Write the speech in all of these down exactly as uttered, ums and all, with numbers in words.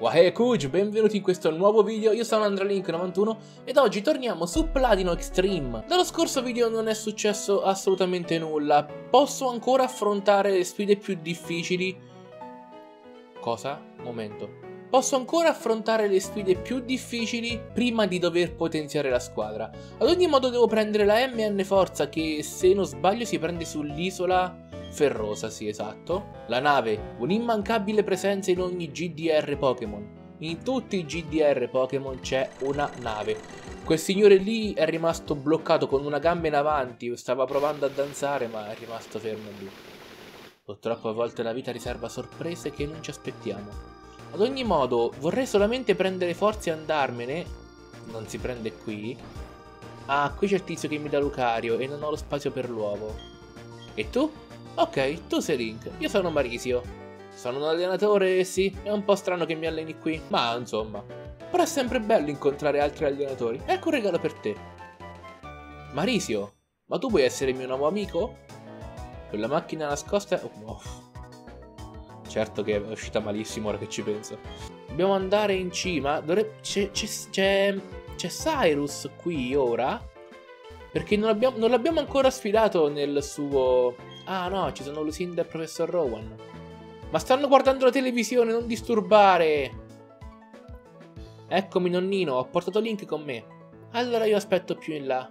Wahey Kuj, benvenuti in questo nuovo video, io sono AndreLink novantuno ed oggi torniamo su Platino Extreme. Dallo scorso video non è successo assolutamente nulla, posso ancora affrontare le sfide più difficili. Cosa? Momento. Posso ancora affrontare le sfide più difficili prima di dover potenziare la squadra. Ad ogni modo devo prendere la M N Forza che, se non sbaglio, si prende sull'isola Ferrosa, sì, esatto. La nave, un'immancabile presenza in ogni G D R Pokémon. In tutti i G D R Pokémon c'è una nave. Quel signore lì è rimasto bloccato con una gamba in avanti, stava provando a danzare ma è rimasto fermo lì. Purtroppo a volte la vita riserva sorprese che non ci aspettiamo. Ad ogni modo, vorrei solamente prendere forze e andarmene. Non si prende qui. Ah, qui c'è il tizio che mi dà Lucario e non ho lo spazio per l'uovo. E tu? Ok, tu sei Link, io sono Marisio. Sono un allenatore, sì, è un po' strano che mi alleni qui, ma insomma. Però è sempre bello incontrare altri allenatori. Ecco un regalo per te. Marisio, ma tu vuoi essere mio nuovo amico? Quella macchina nascosta... Oh, no. Certo che è uscita malissimo ora che ci penso. Dobbiamo andare in cima. Dovre... C'è Cyrus qui ora? Perché non l'abbiamo non l'abbiamo ancora sfidato nel suo... Ah no, ci sono Lucinda e il professor Rowan. Ma stanno guardando la televisione, non disturbare. Eccomi nonnino, ho portato Link con me. Allora io aspetto più in là.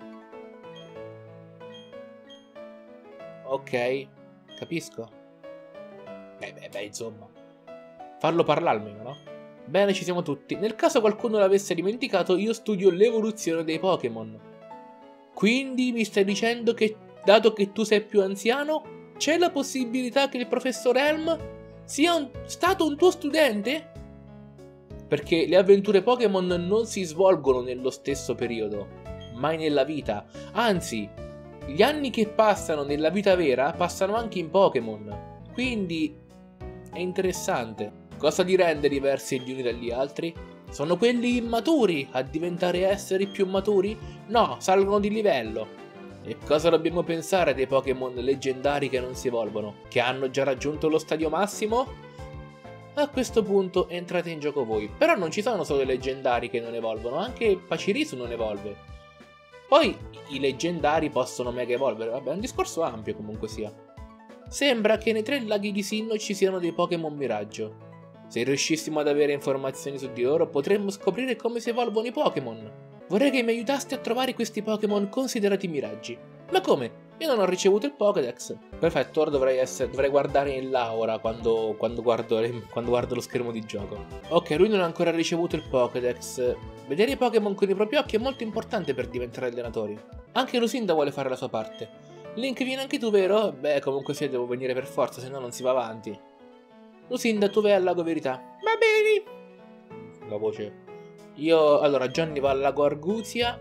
Ok, capisco. Beh, beh, beh, insomma. Farlo parlare almeno, no? Bene, ci siamo tutti. Nel caso qualcuno l'avesse dimenticato, io studio l'evoluzione dei Pokémon. Quindi mi stai dicendo che, dato che tu sei più anziano, c'è la possibilità che il professor Elm sia un, stato un tuo studente? Perché le avventure Pokémon non si svolgono nello stesso periodo, mai nella vita. Anzi, gli anni che passano nella vita vera passano anche in Pokémon. Quindi è interessante. Cosa li rende diversi gli uni dagli altri? Sono quelli immaturi a diventare esseri più maturi? No, salgono di livello. E cosa dobbiamo pensare dei Pokémon leggendari che non si evolvono? Che hanno già raggiunto lo stadio massimo? A questo punto entrate in gioco voi. Però non ci sono solo i leggendari che non evolvono, anche Pachirisu non evolve. Poi i leggendari possono mega evolvere, vabbè, è un discorso ampio comunque sia. Sembra che nei tre laghi di Sinnoh ci siano dei Pokémon miraggio. Se riuscissimo ad avere informazioni su di loro, potremmo scoprire come si evolvono i Pokémon. Vorrei che mi aiutaste a trovare questi Pokémon considerati miraggi. Ma come? Io non ho ricevuto il Pokédex. Perfetto, ora dovrei, essere, dovrei guardare in là ora quando, quando, guardo, quando guardo lo schermo di gioco. Ok, lui non ha ancora ricevuto il Pokédex. Vedere i Pokémon con i propri occhi è molto importante per diventare allenatori. Anche Lucinda vuole fare la sua parte. Link, vieni anche tu, vero? Beh, comunque sì, devo venire per forza, se no non si va avanti. Lucinda, tu vai al lago Verità. Va bene. La voce. Io, allora, Johnny va al lago Arguzia.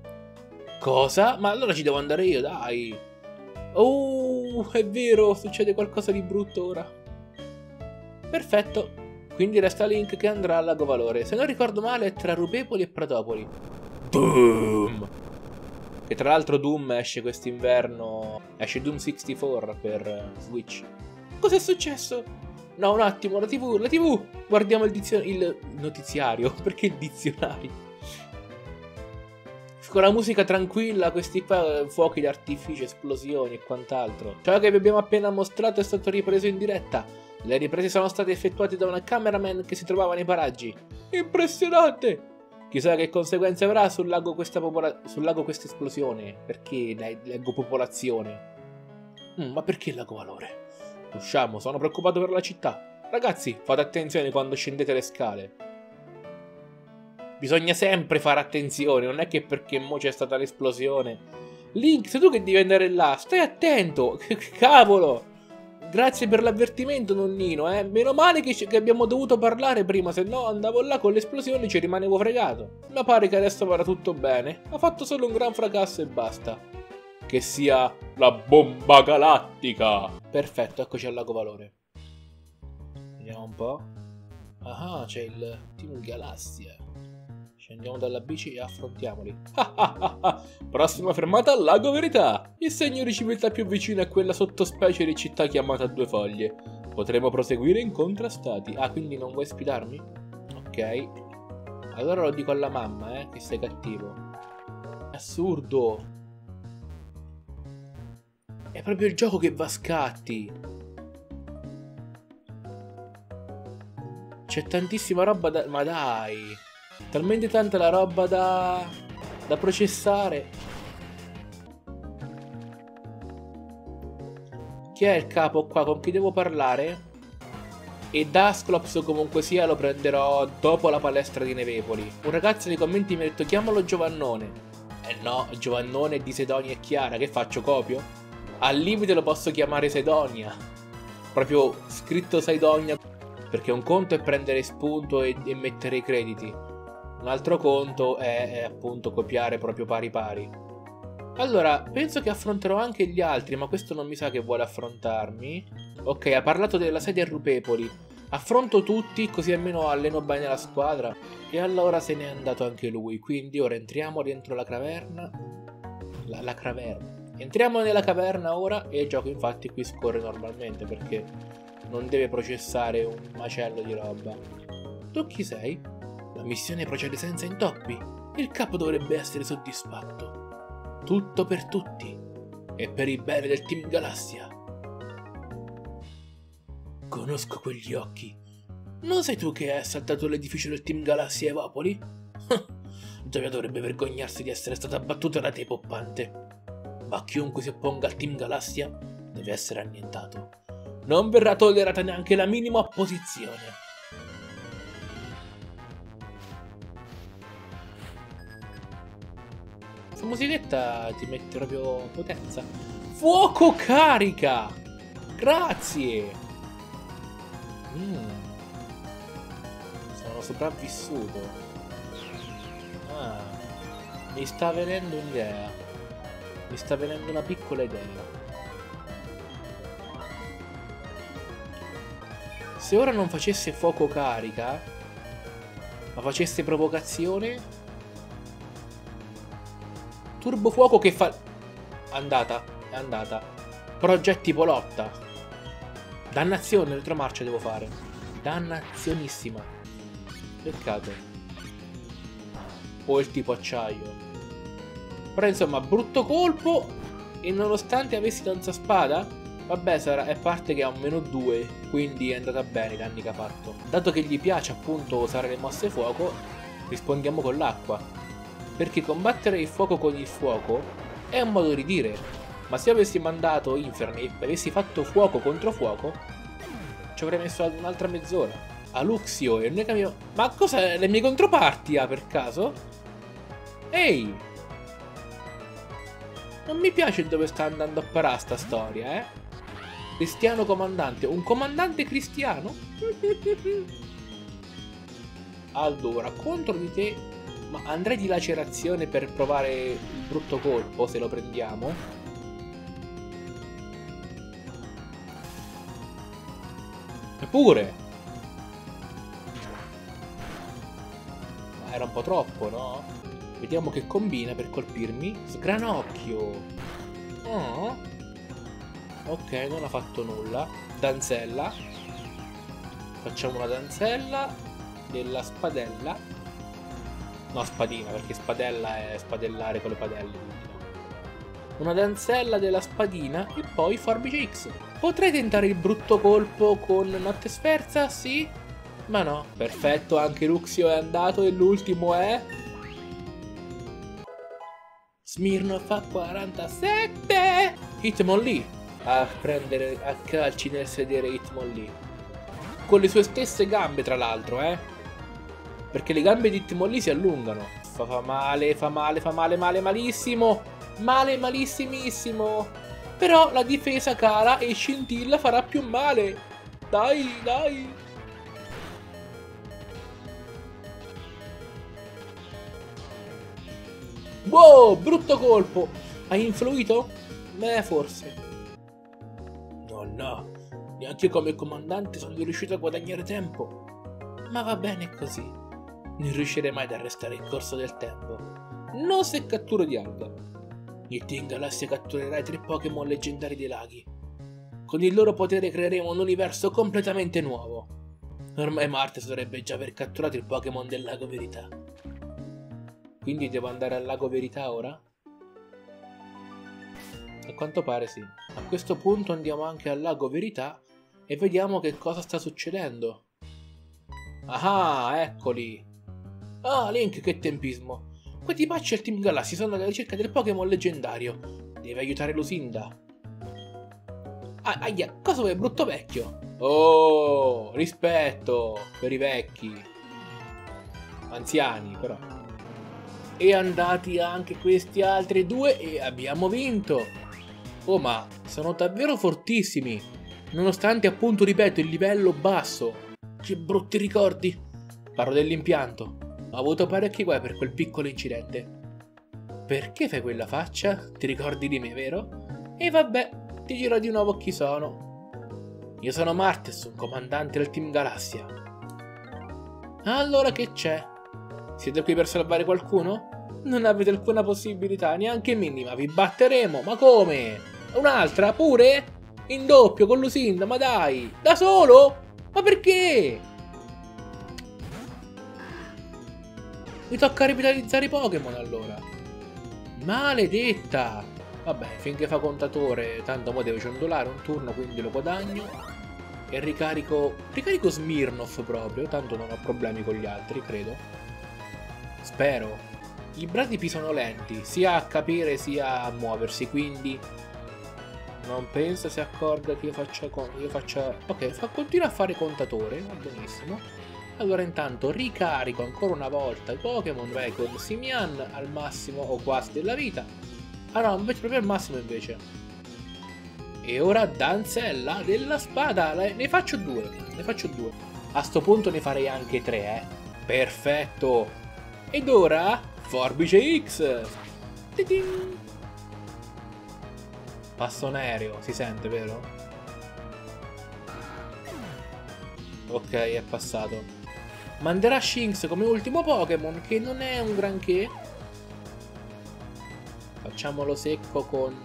Cosa? Ma allora ci devo andare io, dai. Oh, è vero, succede qualcosa di brutto ora. Perfetto. Quindi resta Link che andrà al lago Valore. Se non ricordo male è tra Rupepoli e Pratopoli. Boom! Che tra l'altro Doom esce quest'inverno. Esce Doom sessantaquattro per Switch. Cos'è successo? No, un attimo, la tivù, la tivù! Guardiamo il, il notiziario. Perché il dizionario? Con la musica tranquilla, questi qua, fuochi d'artificio, esplosioni e quant'altro. Ciò che vi abbiamo appena mostrato è stato ripreso in diretta. Le riprese sono state effettuate da una cameraman che si trovava nei paraggi. Impressionante! Chissà che conseguenze avrà sul lago questa, sul lago questa esplosione. Perché leggo popolazione? Mm, ma perché il lago Valore? Usciamo, sono preoccupato per la città. Ragazzi, fate attenzione quando scendete le scale. Bisogna sempre fare attenzione, non è che perché mo c'è stata l'esplosione. Link, sei tu che devi andare là, stai attento. Cavolo. Grazie per l'avvertimento, nonnino, eh. Meno male che, che abbiamo dovuto parlare prima, se no andavo là con l'esplosione e ci rimanevo fregato. Ma pare che adesso vada tutto bene. Ha fatto solo un gran fracasso e basta. Che sia la bomba galattica. Perfetto, eccoci al lago Valore. Vediamo un po'. Ah, c'è il Team Galassia. Scendiamo dalla bici e affrontiamoli. Prossima fermata al lago Verità. Il segno di civiltà più vicino è quella sottospecie di città chiamata Due Foglie. Potremo proseguire incontrastati. Ah, quindi non vuoi sfidarmi? Ok. Ok. Allora lo dico alla mamma, eh, che sei cattivo. Assurdo. È proprio il gioco che va a scatti. C'è tantissima roba da... Ma dai. Talmente tanta la roba da... da processare. Chi è il capo qua? Con chi devo parlare? E Dusclops comunque sia lo prenderò dopo la palestra di Nevepoli. Un ragazzo nei commenti mi ha detto chiamalo Giovannone. Eh no, Giovannone di Sedonia e Chiara, che faccio, copio? Al limite lo posso chiamare Sedonia. Proprio scritto Sedonia. Perché un conto è prendere spunto e, e mettere i crediti. Un altro conto è, è appunto copiare proprio pari pari. Allora, penso che affronterò anche gli altri, ma questo non mi sa che vuole affrontarmi. Ok, ha parlato della sede a Rupepoli. Affronto tutti, così almeno alleno bene la squadra. E allora se n'è andato anche lui. Quindi ora entriamo dentro la caverna. La, la caverna. Entriamo nella caverna ora e il gioco infatti qui scorre normalmente perché non deve processare un macello di roba. Tu chi sei? La missione procede senza intoppi. Il capo dovrebbe essere soddisfatto. Tutto per tutti e per il bene del Team Galassia. Conosco quegli occhi. Non sei tu che hai assaltato l'edificio del Team Galassia Evapoli? Già dovrebbe vergognarsi di essere stata abbattuta da te, poppante. Ma chiunque si opponga al Team Galassia deve essere annientato. Non verrà tollerata neanche la minima opposizione. Questa musichetta ti mette proprio potenza. Fuoco carica! Grazie! Mm. Sono sopravvissuto. Ah, mi sta venendo un'idea. Mi sta venendo una piccola idea. Se ora non facesse fuoco carica, ma facesse provocazione... Turbo fuoco che fa... Andata, è andata. Progetti polotta. Dannazione, retromarcia devo fare. Dannazionissima. Peccato. O il tipo acciaio. Però insomma, brutto colpo. E nonostante avessi danza spada, vabbè, sarà, è parte che ha un meno due. Quindi è andata bene i danni che ha fatto. Dato che gli piace appunto usare le mosse fuoco, rispondiamo con l'acqua. Perché combattere il fuoco con il fuoco è un modo di dire. Ma se avessi mandato Inferni e avessi fatto fuoco contro fuoco, ci avrei messo un'altra mezz'ora. Aluxio e noi capiamo... Ma cosa? Le mie controparti ha per caso? Ehi! Non mi piace dove sta andando a parare sta storia, eh? Cristiano comandante. Un comandante cristiano? Allora, contro di te... Ma andrei di lacerazione per provare il brutto colpo, se lo prendiamo. Eppure! Ma era un po' troppo, no? Vediamo che combina per colpirmi. Sgranocchio! Oh. Ok, non ha fatto nulla. Danzella. Facciamo una danzella della spadella. No, spadina, perché spadella è spadellare con le padelle. Una danzella della spadina e poi forbice X. Potrei tentare il brutto colpo con notte sferza? Sì? Ma no. Perfetto, anche Luxio è andato e l'ultimo è... Smirnoff a quarantasette! Hitmonlee a prendere a calci nel sedere Hitmonlee. Con le sue stesse gambe, tra l'altro, eh? Perché le gambe di Hitmonlee si allungano. Fa, fa male, fa male, fa male, male, malissimo. Male, malissimissimo. Però la difesa cala e scintilla farà più male. Dai, dai. Wow, brutto colpo. Hai influito? Beh, forse. No, no. Neanche come comandante sono riuscito a guadagnare tempo. Ma va bene così. Non riuscirei mai ad arrestare il corso del tempo. Non se catturo di Alga. Il Team Galassia catturerà i tre Pokémon leggendari dei laghi. Con il loro potere creeremo un universo completamente nuovo. Ormai Martes dovrebbe già aver catturato il Pokémon del Lago Verità. Quindi devo andare al Lago Verità ora? A quanto pare sì. A questo punto andiamo anche al Lago Verità e vediamo che cosa sta succedendo. Ah, eccoli. Ah, Link, che tempismo. Quei tipacci al Team Galassia sono alla ricerca del Pokémon leggendario. Deve aiutare Lucinda. Ah, aia, cosa vuoi, brutto vecchio? Oh, rispetto per i vecchi. Anziani, però. E andati anche questi altri due e abbiamo vinto. Oh, ma sono davvero fortissimi. Nonostante, appunto, ripeto, il livello basso. Che brutti ricordi. Parlo dell'impianto. Ho avuto parecchi guai per quel piccolo incidente. Perché fai quella faccia? Ti ricordi di me, vero? E vabbè, ti dirò di nuovo chi sono. Io sono Martes, un comandante del Team Galassia. Allora che c'è? Siete qui per salvare qualcuno? Non avete alcuna possibilità, neanche minima, vi batteremo, ma come? Un'altra, pure? In doppio, con Lucinda, ma dai! Da solo? Ma perché? Mi tocca rivitalizzare i Pokémon allora. Maledetta! Vabbè, finché fa contatore, tanto mo deve ciondolare un turno, quindi lo guadagno. E ricarico... Ricarico Smirnoff proprio, tanto non ho problemi con gli altri, credo. Spero. I bradipi sono lenti, sia a capire sia a muoversi, quindi... Non penso si accorga che io faccia... Io faccia... Ok, fa... continua a fare contatore, va benissimo. Allora intanto ricarico ancora una volta i Pokémon, vai con Simian al massimo o quasi della vita. Ah no, invece proprio al massimo invece. E ora Danzella della spada, ne faccio due, ne faccio due. A sto punto ne farei anche tre, eh. Perfetto. Ed ora Forbice X. Tidin. Passo in aereo, si sente, vero? Ok, è passato. Manderà Shinx come ultimo Pokémon, che non è un granché. Facciamolo secco con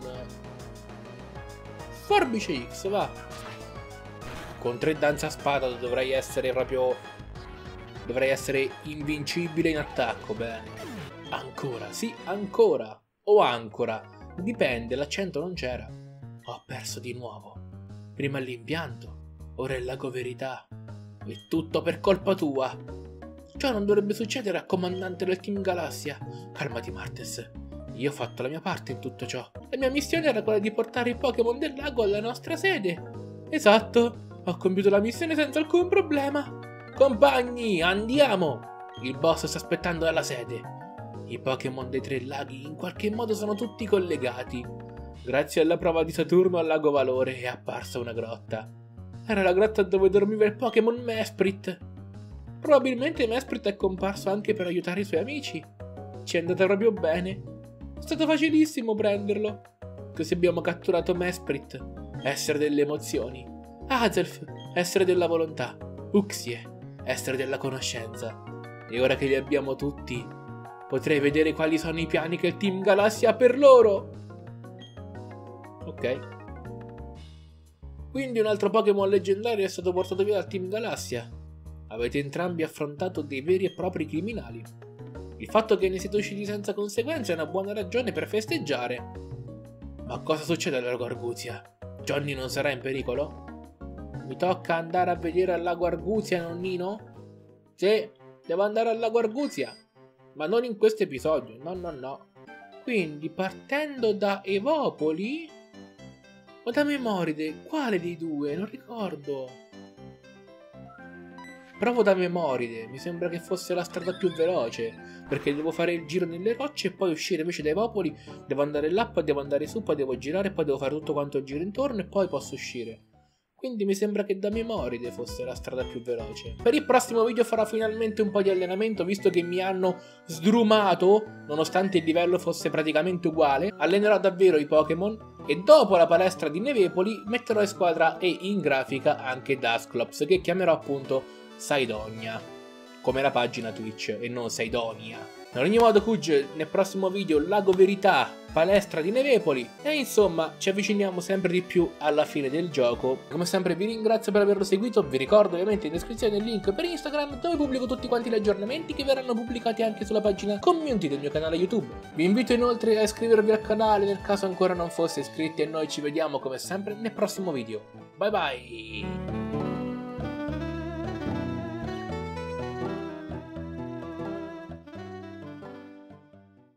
Forbice X, va. Con tre danza spada dovrei essere proprio... Dovrei essere invincibile in attacco, bene. Ancora, sì, ancora. O ancora. Dipende, l'accento non c'era. Ho perso di nuovo. Prima l'impianto, ora il Lago Verità. È tutto per colpa tua. Ciò non dovrebbe succedere al comandante del Team Galassia. Calmati, Martes. Io ho fatto la mia parte in tutto ciò. La mia missione era quella di portare i Pokémon del lago alla nostra sede. Esatto, ho compiuto la missione senza alcun problema. Compagni, andiamo! Il boss sta aspettando alla sede. I Pokémon dei tre laghi in qualche modo sono tutti collegati. Grazie alla prova di Saturno al lago Valore è apparsa una grotta. Era la grotta dove dormiva il Pokémon Mesprit. Probabilmente Mesprit è comparso anche per aiutare i suoi amici. Ci è andata proprio bene. È stato facilissimo prenderlo. Così abbiamo catturato Mesprit, essere delle emozioni. Azelf, essere della volontà. Uxie, essere della conoscenza. E ora che li abbiamo tutti, potrei vedere quali sono i piani che il Team Galassia ha per loro. Ok. Quindi un altro Pokémon leggendario è stato portato via dal Team Galassia. Avete entrambi affrontato dei veri e propri criminali. Il fatto che ne siete usciti senza conseguenze è una buona ragione per festeggiare. Ma cosa succede al lago Arguzia? Johnny non sarà in pericolo? Mi tocca andare a vedere al lago Arguzia, nonnino? Sì, devo andare al lago Arguzia. Ma non in questo episodio, no no no. Quindi partendo da Evopoli... O da Memoride, quale dei due? Non ricordo. Provo da Memoride, mi sembra che fosse la strada più veloce, perché devo fare il giro nelle rocce e poi uscire invece dai Popoli, devo andare là, poi devo andare su, poi devo girare, poi devo fare tutto quanto il giro intorno e poi posso uscire. Quindi mi sembra che da Memoride fosse la strada più veloce. Per il prossimo video farò finalmente un po' di allenamento, visto che mi hanno sdrumato, nonostante il livello fosse praticamente uguale. Allenerò davvero i Pokémon e dopo la palestra di Nevepoli metterò in squadra e in grafica anche Dusclops, che chiamerò appunto Saidonia. come la pagina Twitch e non Saidonia. In ogni modo, Kuge, nel prossimo video Lago Verità, palestra di Nevepoli, e insomma ci avviciniamo sempre di più alla fine del gioco. Come sempre vi ringrazio per averlo seguito, vi ricordo ovviamente in descrizione il link per Instagram dove pubblico tutti quanti gli aggiornamenti che verranno pubblicati anche sulla pagina community del mio canale YouTube. Vi invito inoltre a iscrivervi al canale nel caso ancora non foste iscritti e noi ci vediamo come sempre nel prossimo video. Bye bye!